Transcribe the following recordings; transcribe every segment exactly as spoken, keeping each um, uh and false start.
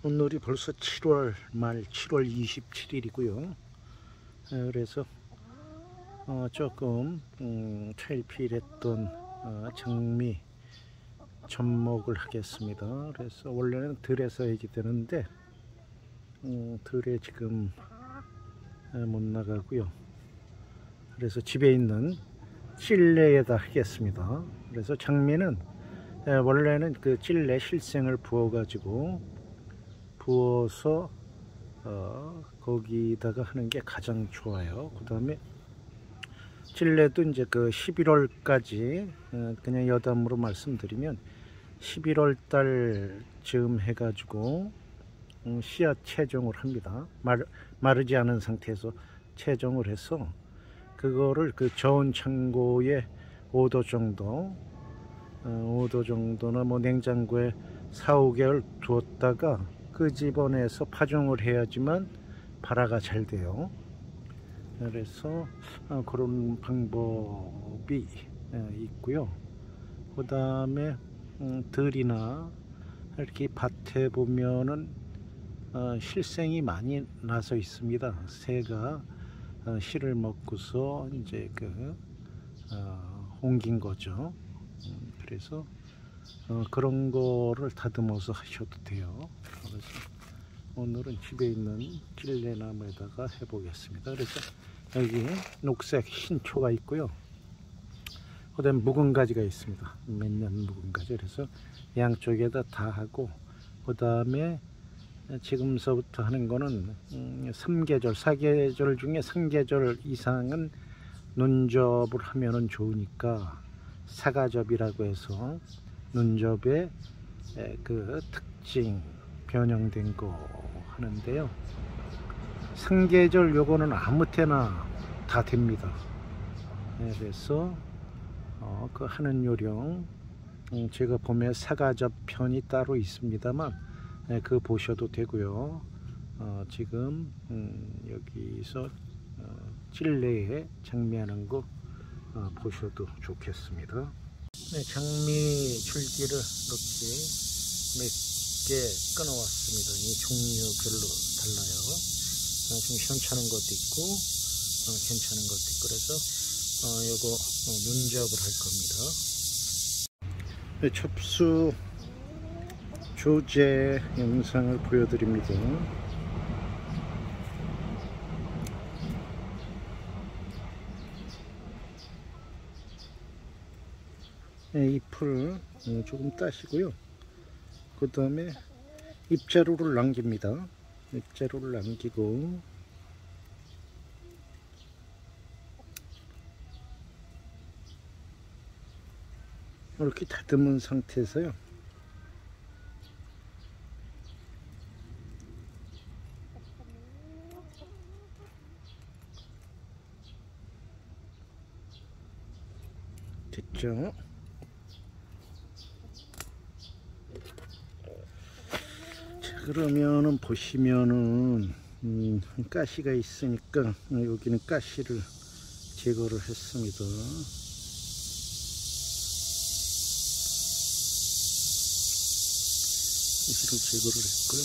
오늘이 벌써 칠월 말 칠월 이십칠일이고요. 그래서 어 조금 음 차일피일했던 어 장미 접목을 하겠습니다. 그래서 원래는 들에서 해야 되는데 음 들에 지금 못 나가고요. 그래서 집에 있는 찔레에다 하겠습니다. 그래서 장미는 원래는 그 찔레 실생을 부어 가지고 부어서 어, 거기다가 하는 게 가장 좋아요. 그 다음에 찔레도 이제 그 십일월까지 어, 그냥 여담으로 말씀드리면 십일월 달쯤 해가지고 음, 씨앗 채종을 합니다. 마르, 마르지 않은 상태에서 채종을 해서 그거를 그 저온 창고에 오 도 정도 어, 오 도 정도나 뭐 냉장고에 사, 오 개월 두었다가 그 집원에서 파종을 해야지만 발화가 잘 돼요. 그래서 어, 그런 방법이 에, 있고요. 그 다음에 음, 들이나 이렇게 밭에 보면은 어, 실생이 많이 나서 있습니다. 새가 어, 실을 먹고서 이제 그 어, 옮긴 거죠. 음, 그래서 어, 그런 거를 다듬어서 하셔도 돼요. 그래서 오늘은 집에 있는 찔레나무에다가 해보겠습니다. 그래서 여기 녹색 신초가 있고요. 그 다음에 묵은 가지가 있습니다. 몇 년 묵은 가지. 그래서 양쪽에다 다 하고, 그 다음에 지금서부터 하는 거는 음, 삼 계절, 사 계절 중에 삼 계절 이상은 눈접을 하면은 좋으니까 사과접이라고 해서 눈접의 그 특징 변형된 거 하는데요. 삼 계절 요거는 아무 때나 다 됩니다. 그래서 어, 그 하는 요령 음, 제가 보면 사과접 편이 따로 있습니다만 네, 그거 보셔도 되고요. 어, 지금 음, 여기서 어, 찔레에 장미하는 거 어, 보셔도 좋겠습니다. 네, 장미 줄기를 이렇게 몇 개 끊어왔습니다. 이 종류별로 달라요. 어, 좀 현찮은 것도 있고 어, 괜찮은 것도 있고 그래서 어, 요거 어, 눈접을 할 겁니다. 네, 첩수 조제 영상을 보여드립니다. 네, 잎을 조금 따시고요. 그 다음에 잎자루를 남깁니다. 잎자루를 남기고 이렇게 다듬은 상태에서요. 됐죠? 자, 그러면은 보시면은 음, 가시가 있으니까 여기는 가시를 제거를 했습니다. 가시를 제거를 했고요.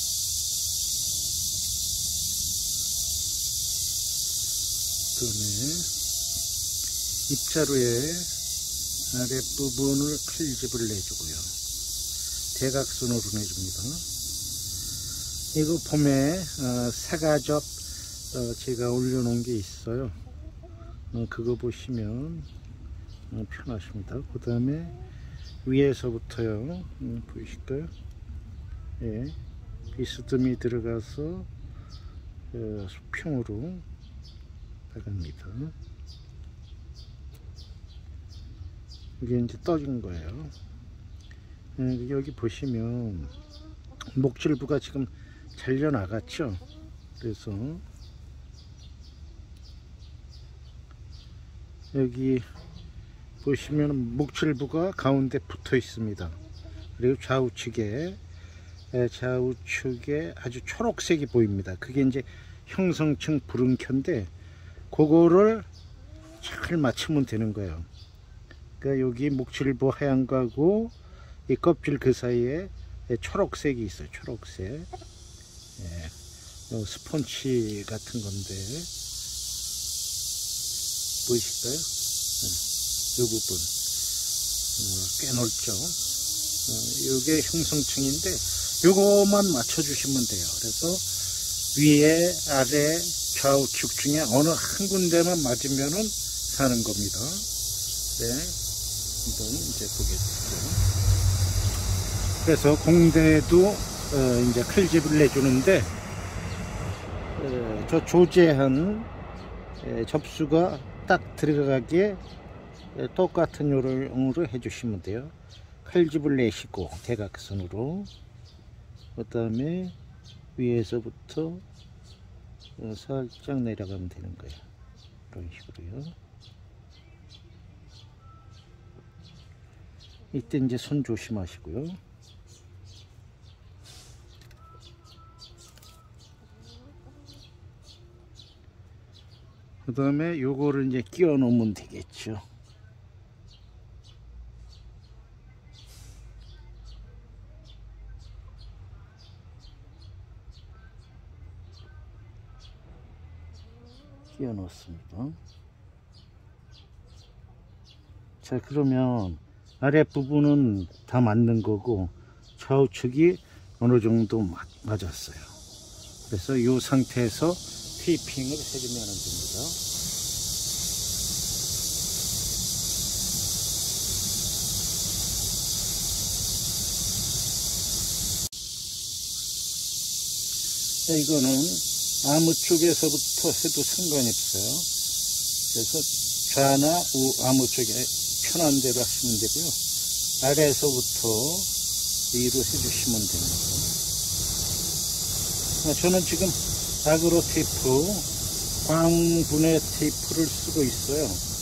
그다음에 잎자루에 아랫부분을 칼집을 내주고요. 대각선으로 내줍니다. 이거 봄에 어, 사과접 어, 제가 올려놓은 게 있어요. 어, 그거 보시면 어, 편하십니다. 그 다음에 위에서부터요. 음, 보이실까요? 예, 비스듬히 들어가서 어, 수평으로 나갑니다. 이게 이제 떠진 거예요. 예, 여기 보시면 목줄부가 지금 잘려 나갔죠. 그래서 여기 보시면 목줄부가 가운데 붙어 있습니다. 그리고 좌우측에 좌우측에 아주 초록색이 보입니다. 그게 이제 형성층 부름켜인데 그거를 잘 맞추면 되는 거예요. 그러니까 여기 목줄부 하얀 거하고 이 껍질 그 사이에 초록색이 있어요. 초록색. 예, 스펀치 같은 건데 보이실까요? 이 부분 꽤 넓죠. 이게 형성층인데 요것만 맞춰 주시면 돼요. 그래서 위에 아래 좌우측 중에 어느 한 군데만 맞으면은 사는 겁니다. 네, 한번 이제 보겠습니다. 그래서 공대도 어 이제 칼집을 내주는데 어 저 조제한 에 접수가 딱 들어가게 똑같은 요령으로 해주시면 돼요. 칼집을 내시고 대각선으로, 그 다음에 위에서부터 살짝 내려가면 되는 거예요. 이런 식으로요. 이때 이제 손 조심하시고요. 그 다음에 요거를 이제 끼워 놓으면 되겠죠. 끼워 넣습니다. 자, 그러면 아랫부분은 다 맞는 거고 좌우측이 어느 정도 맞, 맞았어요. 그래서 이 상태에서 테이핑을 해주면 됩니다. 자, 이거는 아무 쪽에서부터 해도 상관이 없어요. 그래서 좌나 우, 아무 쪽에 편한 대로 하시면 되고요. 아래에서부터 위로 해주시면 됩니다. 저는 지금 아그로 테이프, 광분해 테이프를 쓰고 있어요.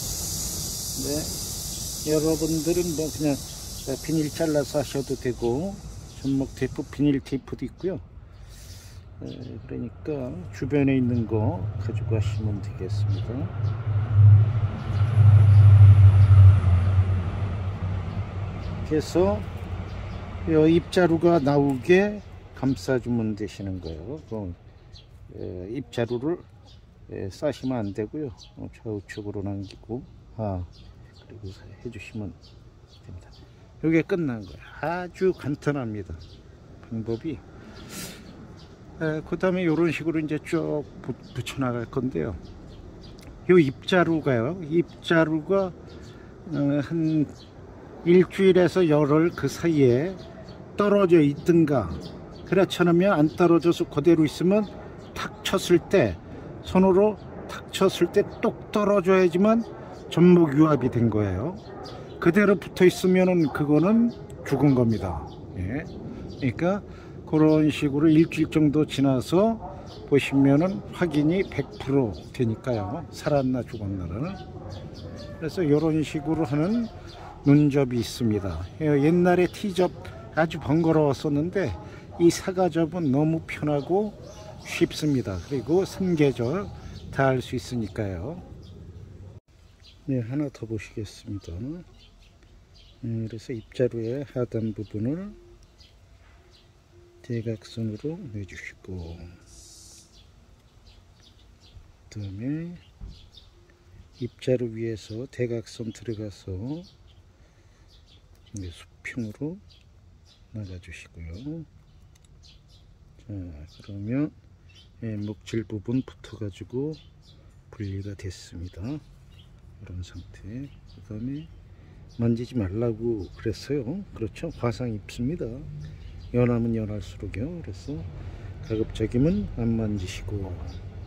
네, 여러분들은 뭐 그냥 비닐 잘라서 하셔도 되고, 전목 테이프, 비닐 테이프도 있고요. 네, 그러니까 주변에 있는 거 가지고 하시면 되겠습니다. 그래서 이 입자루가 나오게 감싸주면 되시는 거예요. 그 입자루를 싸시면 안 되고요. 좌우측으로 남기고, 아, 그리고 해주시면 됩니다. 이게 끝난 거예요. 아주 간단합니다. 방법이. 그 다음에 이런 식으로 이제 쭉 붙여 나갈 건데요. 이 입자루가요. 입자루가 한 일주일에서 열흘 그 사이에 떨어져 있든가, 그렇지 않으면 안 떨어져서 그대로 있으면 탁 쳤을 때, 손으로 탁 쳤을 때 똑 떨어져야지만 전목 유압이 된 거예요. 그대로 붙어 있으면은 그거는 죽은 겁니다. 예. 그러니까 그런 식으로 일주일 정도 지나서 보시면은 확인이 백 퍼센트 되니까요. 살았나 죽었나를. 그래서 이런 식으로 하는 눈접이 있습니다. 옛날에 T접 아주 번거로웠었는데 이 사과접은 너무 편하고 쉽습니다. 그리고 삼계절 다 할 수 있으니까요. 네, 하나 더 보시겠습니다. 네, 그래서 입자루의 하단 부분을 대각선으로 내주시고, 그 다음에 입자루 위에서 대각선 들어가서 수평으로 나가주시고요. 자, 그러면 예, 목질 부분 붙어 가지고 분리가 됐습니다. 이런 상태. 그 다음에 만지지 말라고 그랬어요. 그렇죠, 화상 입습니다. 연하면 연할수록요. 그래서 가급적이면 안 만지시고,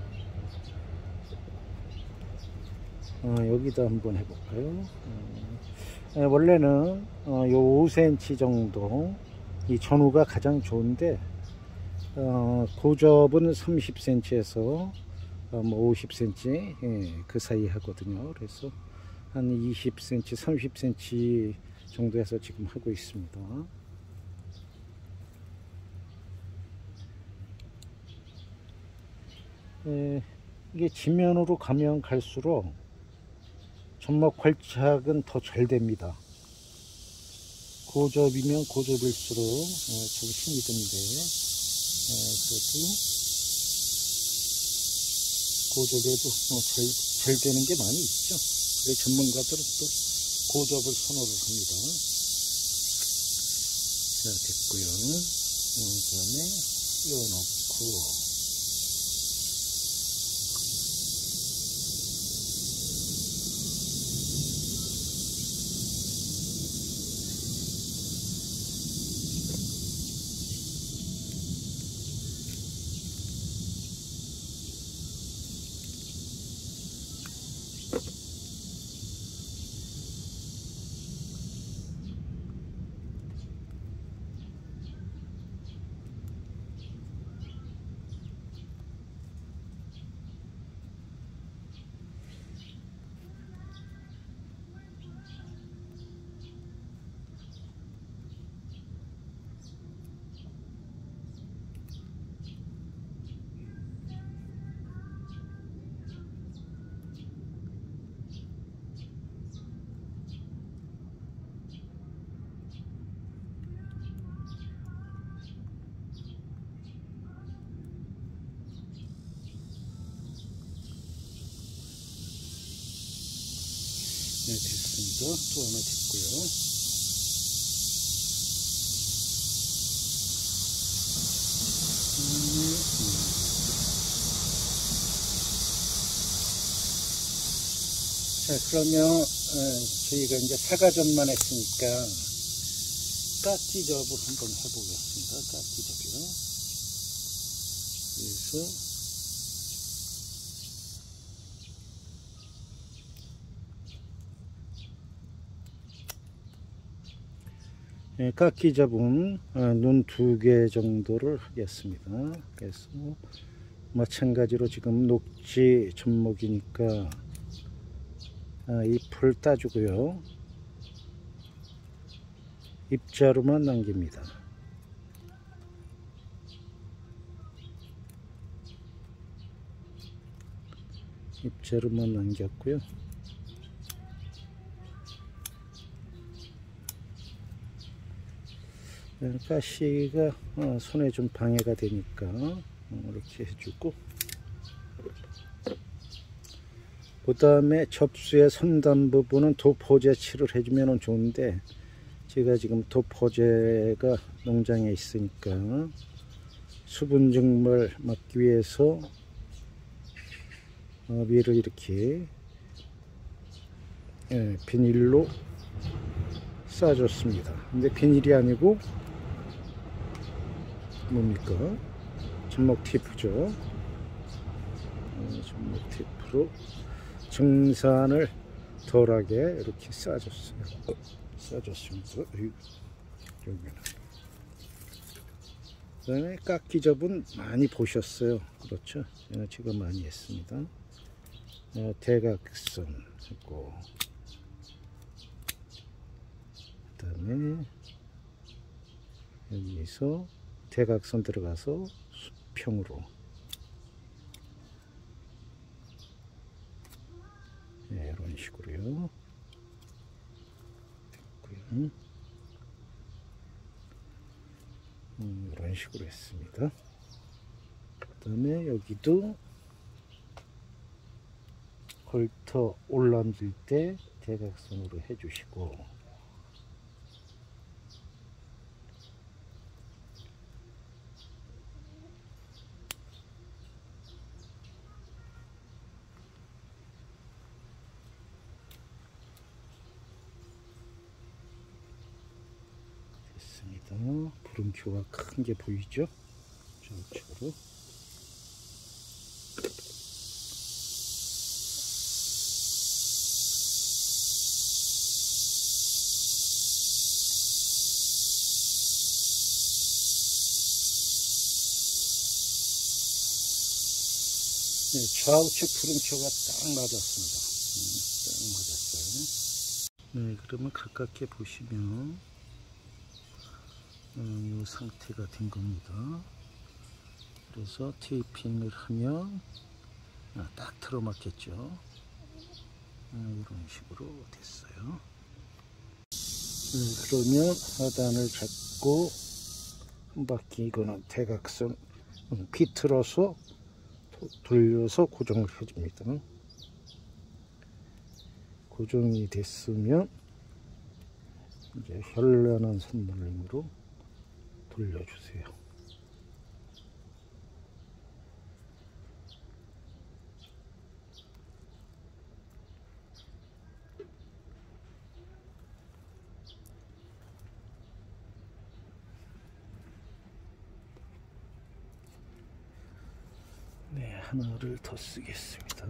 아, 여기다 한번 해볼까요? 어, 원래는 어, 요 오 센티미터 정도 이 전후가 가장 좋은데, 어, 고접은 삼십 센티미터에서 어, 뭐 오십 센티미터 예, 그 사이 하거든요. 그래서 한 이십 센티미터, 삼십 센티미터 정도에서 지금 하고 있습니다. 예, 이게 지면으로 가면 갈수록 전목 활착은 더 잘 됩니다. 고접이면 고접일수록 어, 좀 힘이 든데 어, 그래도 고접에도 어, 잘, 잘 되는 게 많이 있죠. 그래서 전문가들은 또 고접을 선호를 합니다. 자, 됐고요. 어, 그 다음에 끼워놓고 네, 됐습니다. 또 하나 됐고요. 음, 음. 자, 그러면 어, 저희가 이제 사과접만 했으니까 깍지접을 한번 해보겠습니다. 깍지접이요. 그래서 네, 깍지접은 눈 두 개 정도를 하겠습니다. 그래서 마찬가지로 지금 녹지 접목이니까 아, 잎을 따주고요. 입자루만 남깁니다. 입자루만 남겼고요. 가시가 손에 좀 방해가 되니까 이렇게 해주고, 그 다음에 접수의 선단 부분은 도포제 칠을 해주면 좋은데 제가 지금 도포제가 농장에 있으니까 수분 증말 막기 위해서 위를 이렇게 비닐로 싸줬습니다. 근데 비닐이 아니고 뭡니까? 접목 테이프죠. 접목 테이프로 증산을 덜하게 이렇게 싸줬어요. 싸줬습니다. 여기는. 그 다음에 깍기접은 많이 보셨어요. 그렇죠? 제가 많이 했습니다. 대각선 했고, 그 다음에 여기서 대각선 들어가서 수평으로, 네, 이런 식으로요. 됐고요. 음, 이런 식으로 했습니다. 그 다음에 여기도 헐터 올라앉을 때 대각선으로 해주시고, 됐습니다. 부름표가 큰 게 보이죠? 저쪽으로. 네, 좌우측 부름표가 딱 맞았습니다. 음, 딱 맞았어요. 네, 그러면 가깝게 보시면 음, 이 상태가 된 겁니다. 그래서 테이핑을 하면 아, 딱 틀어맞겠죠. 아, 이런 식으로 됐어요. 그러면 하단을 잡고 한 바퀴, 이거는 대각선 비틀어서 돌려서 고정을 해줍니다. 고정이 됐으면 이제 현란한 선물링으로 돌려주세요. 네, 하나를 더 쓰겠습니다.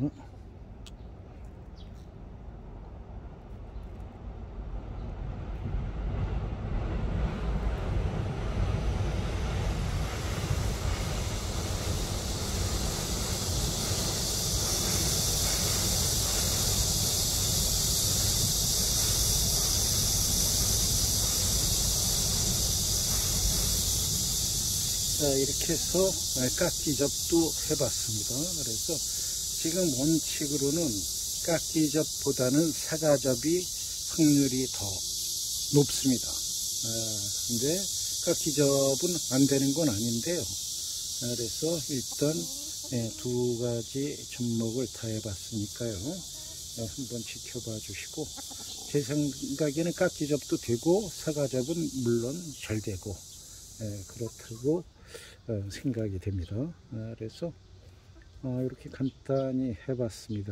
자, 이렇게 해서 깎기접도 해봤습니다. 그래서 지금 원칙으로는 깎기접보다는 사가접이 확률이 더 높습니다. 아, 근데 깎기접은 안 되는 건 아닌데요. 아, 그래서 일단 예, 두 가지 접목을 다 해봤으니까요. 예, 한번 지켜봐 주시고, 제 생각에는 깎기접도 되고 사가접은 물론 잘 되고, 예, 그렇다고 어, 생각이 됩니다. 아, 그래서 어, 이렇게 간단히 해봤습니다.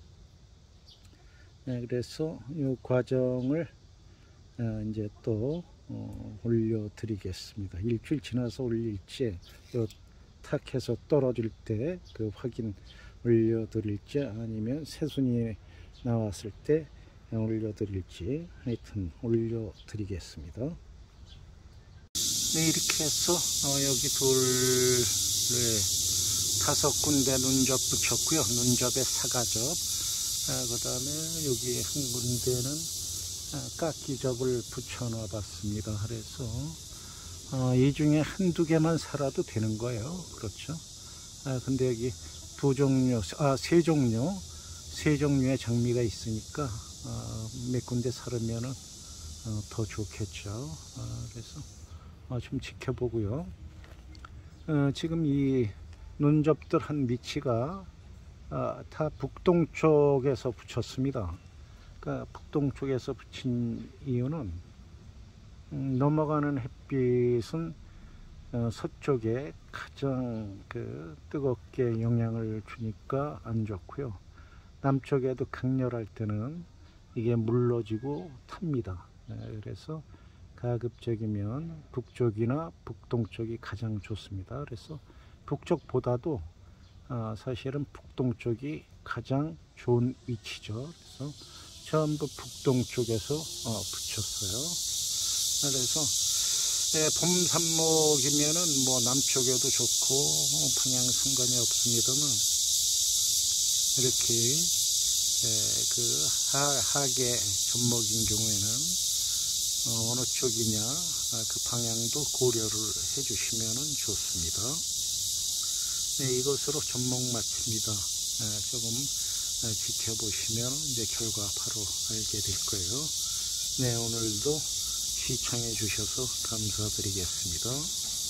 예, 그래서 이 과정을 어, 이제 또 어, 올려드리겠습니다. 일주일 지나서 올릴지, 요 탁해서 떨어질 때 그 확인 올려드릴지, 아니면 새순이 나왔을 때 올려드릴지, 하여튼 올려드리겠습니다. 네, 이렇게 해서 어, 여기 둘, 네, 다섯 군데 눈접 붙였고요. 눈접에 사가접, 아, 그 다음에 여기 한 군데는 아, 깎기접을 붙여 놔 봤습니다. 그래서 어, 이 중에 한두 개만 살아도 되는 거예요. 그렇죠. 아, 근데 여기 두 종류, 아, 세 종류, 세 종류의 장미가 있으니까 어, 몇 군데 살으면은 어, 더 좋겠죠. 아, 그래서 어, 좀 지켜보고요. 어, 지금 이 눈접들 한 위치가 어, 다 북동쪽에서 붙였습니다. 그러니까 북동쪽에서 붙인 이유는 음, 넘어가는 햇빛은 어, 서쪽에 가장 그 뜨겁게 영향을 주니까 안 좋고요. 남쪽에도 강렬할 때는 이게 물러지고 탑니다. 네, 그래서 가급적이면 북쪽이나 북동쪽이 가장 좋습니다. 그래서 북쪽보다도 어, 사실은 북동쪽이 가장 좋은 위치죠. 그래서 전부 북동쪽에서 어, 붙였어요. 그래서 네, 봄 삽목이면은 뭐 남쪽에도 좋고 어, 방향 상관이 없습니다만, 이렇게 에, 그 하, 하계 접목인 경우에는 어, 어느 쪽이냐 아, 그 방향도 고려를 해주시면 좋습니다. 네, 이것으로 접목 마칩니다. 네, 조금 네, 지켜보시면 이제 결과 바로 알게 될 거예요. 네, 오늘도 시청해 주셔서 감사드리겠습니다.